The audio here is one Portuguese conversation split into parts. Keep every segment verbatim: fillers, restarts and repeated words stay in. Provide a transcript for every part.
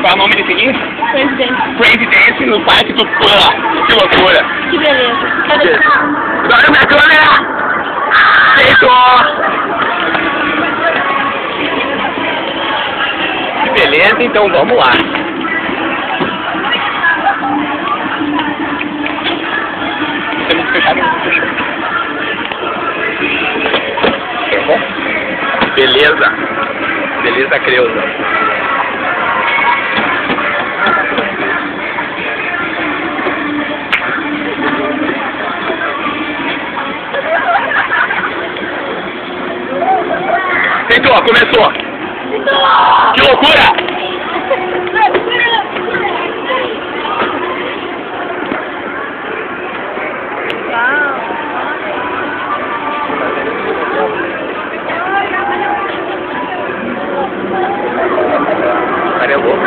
Qual é o nome desse aqui? Presidente. Crazy Dance no Parque do Fã. Que loucura. Que beleza. Cadê? Olha minha câmera! Feitou! Que beleza, então vamos lá. Temos que fechar, temos que fechar. Tá bom? Beleza. Beleza, Creuza. Feitou, começou. Que loucura! Cara, é louco.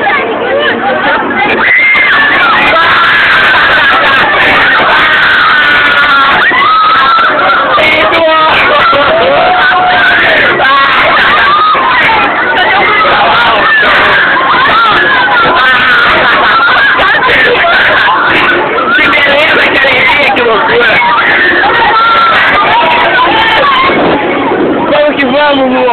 Vamos, Lu!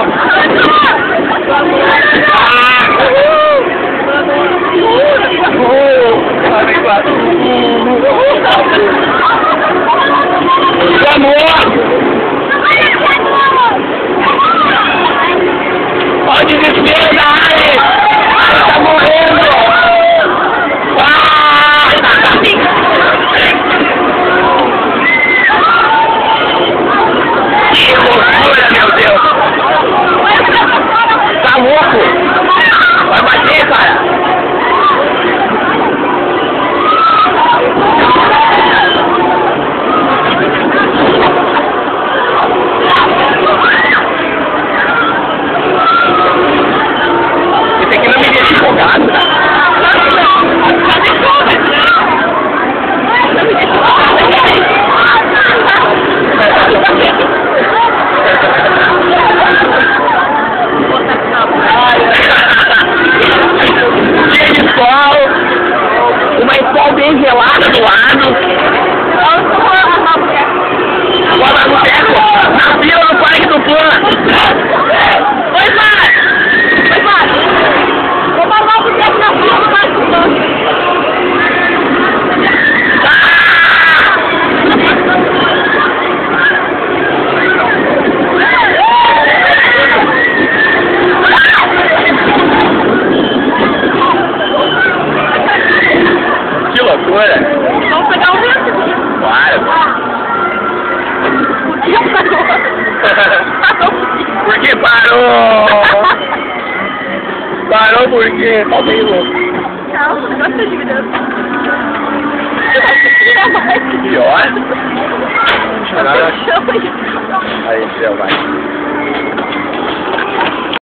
Olha o desespero da área! Ela tá morrendo! Ah! Que loucura, meu Deus! Tá louco? Vai bater, cara! Esse aqui não me deixa empolgado. Uma escola bem gelada do lado. Agora no teco, na fila do Parque do Fã. Oi, Mar! Oi, Mar! Vou passar o teco na fila do Parque do Fã. Que loucura! Vamos pegar o vento? Claro! Por que parou? Parou por quê? Tá meio louco. Não, o negócio tá dividindo. Pior? Tá fechando. Aí, Céu, vai.